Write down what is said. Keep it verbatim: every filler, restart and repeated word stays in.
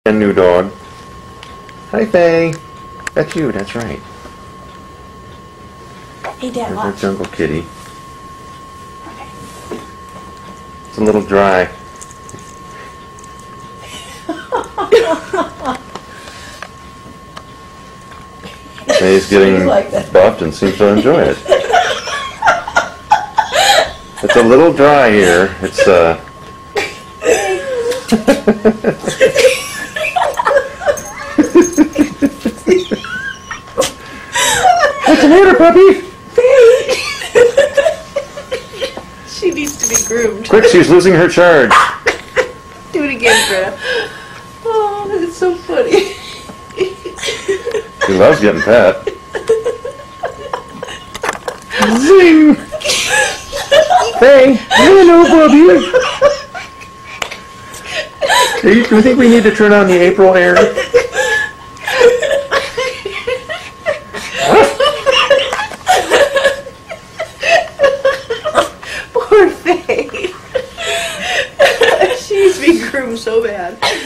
And new dog. Hi, Faye. That's you. That's right. Hey, Dad, There's watch. our jungle kitty. Okay. It's a little dry. Faye's getting like that. buffed and seems to enjoy it. It's a little dry here. It's uh. What's the matter, puppy? She needs to be groomed. Quick, she's losing her charge. Do it again, Greta. Oh, it's so funny. She loves getting pet. Zing! Hey, hello, puppy. Do you, do you think we need to turn on the April air? Poor Faye. She's being groomed so bad.